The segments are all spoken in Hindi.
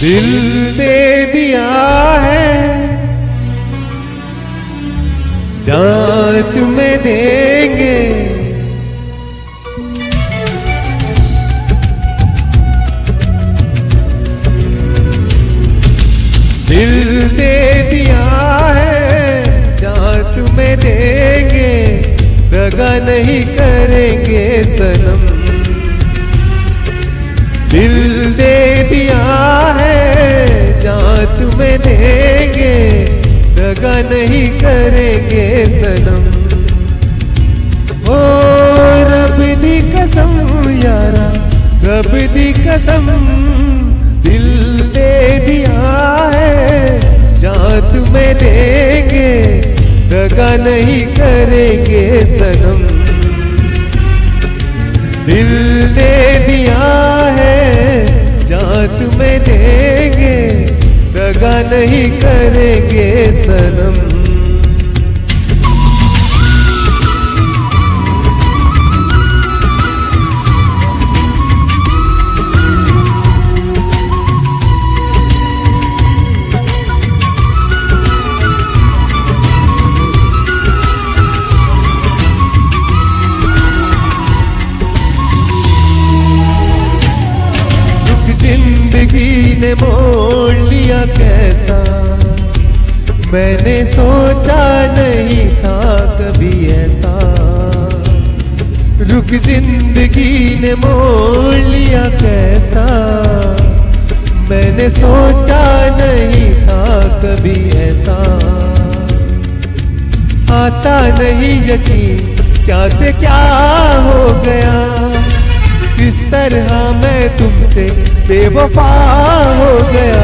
दिल दे दिया है, जान तुम्हें देंगे। दिल दे दिया है, जान तुम्हें देंगे, दगा नहीं करेंगे सनम। दिल दे दिया है, जान तुम्हें देंगे, दगा नहीं करेंगे सनम। ओ रब दी कसम यारा, रब दी कसम, दिल दे दिया है, जान तुम्हें देंगे, दगा नहीं करेंगे सनम। दिल दे दिया है, जान तुम्हें देंगे, दगा नहीं करेंगे सनम। जिंदगी ने मोड़ लिया कैसा, मैंने सोचा नहीं था कभी ऐसा। रुख जिंदगी ने मोड़ लिया कैसा, मैंने सोचा नहीं था कभी ऐसा। आता नहीं यकीन क्या से क्या हो गया, किस तरह मैं तुमसे बेवफा हो गया।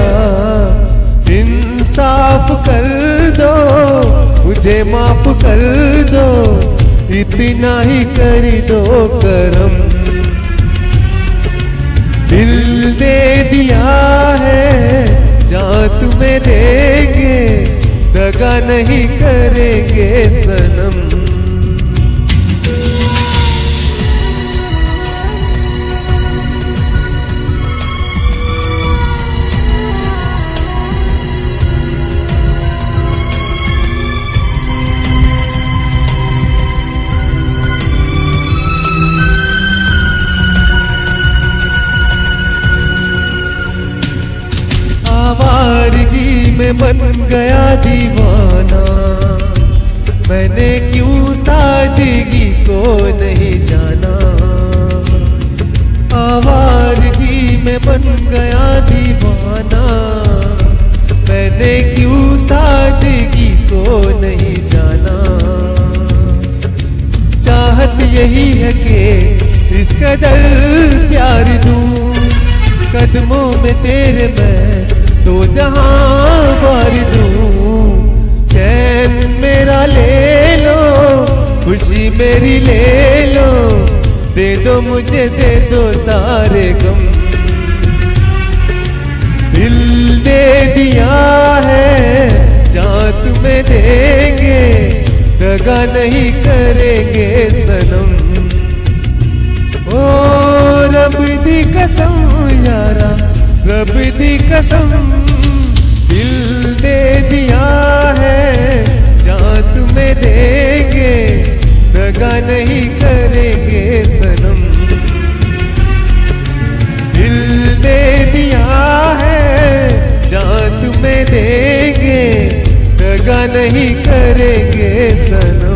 इंसाफ कर दो, मुझे माफ कर दो, इतना ही कर दो करम। दिल दे दिया है, जान तुम्हें देंगे, दगा नहीं करेंगे सनम। आवारगी में बन गया दीवाना, मैंने क्यों सादगी को नहीं जाना। आवारगी में बन गया दीवाना, मैंने क्यों सादगी को नहीं जाना। चाहत यही है कि इस कदर प्यार दूं, कदमों में तेरे मैं तो जहां भर दूं। चैन मेरा ले लो, खुशी मेरी ले लो, दे दो मुझे, दे दो सारे गम। दिल दे दिया है, जान तुम्हें देंगे, दगा नहीं करेंगे सनम। ओ रब दी कसम यारा, रब दी कसम, दिल दे दिया है, जान तुम्हें देंगे, दगा नहीं करेंगे सनम। दिल दे दिया है, जान तुम्हें देंगे, दगा नहीं करेंगे सनम।